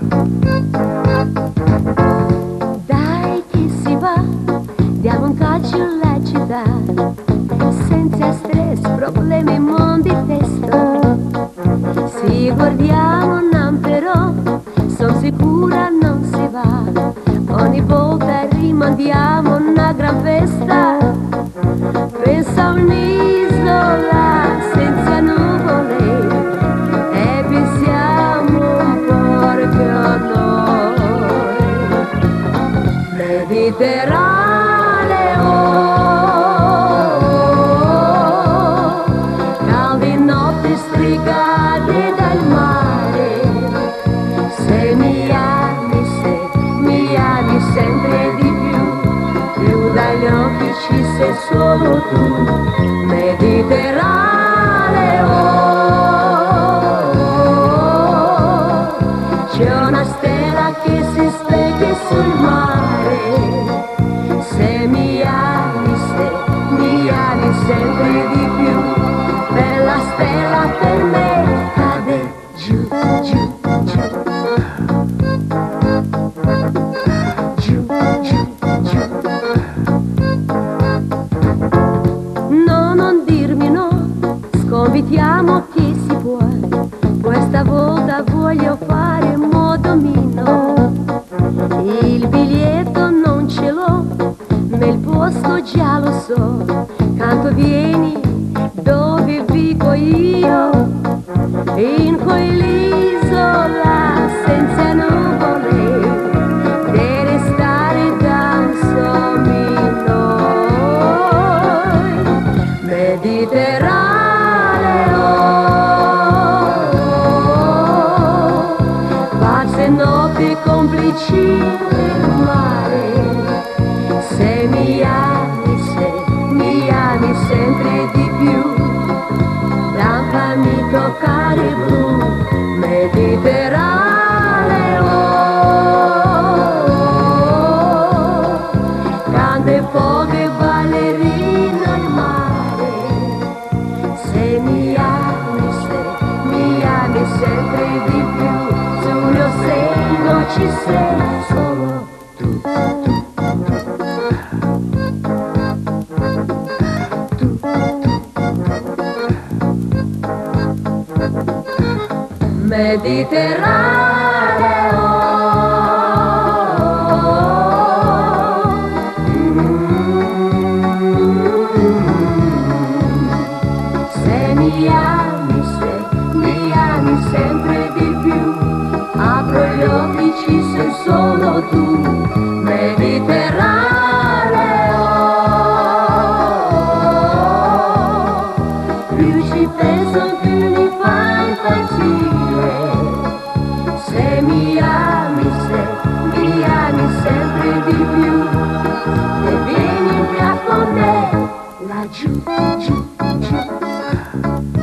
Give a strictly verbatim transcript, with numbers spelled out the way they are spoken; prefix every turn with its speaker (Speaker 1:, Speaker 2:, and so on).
Speaker 1: Dai che si va, diamo un calcio alla città, senza stress, problemi, mondi, testa. Si guardiamo, non però, son sicura non si va. Ogni volta rimandiamo una gran festa. Pensa a un'isola senza nuvole e pensiamo un po' che a noi. Mediterraneo, calde notti stregate dal mare. Se mi ami, se mi ami sempre di più, più dagli occhi ci sei solo tu. Mediterraneo, c'è una stella che si specchia sul mare. Se mi ami, se mi ami sempre di più, bella stella per me cade giù, giù, giù. Giù, giù, giù. No, non dirmi no, sconvitiamo chi si può. Questa volta voglio fare modomino. Il biglietto non ce l'ho, ma il posto già lo so. Canto vieni dove vivo io, in quell'isola senza nuvole, deve stare da un somino. Mediterraneo, pace notte complici del mare. Se mi ami, se mi ami sempre di più, lasciami toccare blu. Mediterraneo, grande foghe ballerina al mare. Se mi ami, se mi ami sempre di più, sullo seno ci sei solo tu, tu, tu, tu. Mediterraneo, se mi ami, se mi ami sempre di più, apro gli occhi, ci sei solo tu. Mediterraneo, più ci penso più mi fa impazzire. Se mi ami, se mi ami sempre di più, e vieni via con me laggiù, giù, giù.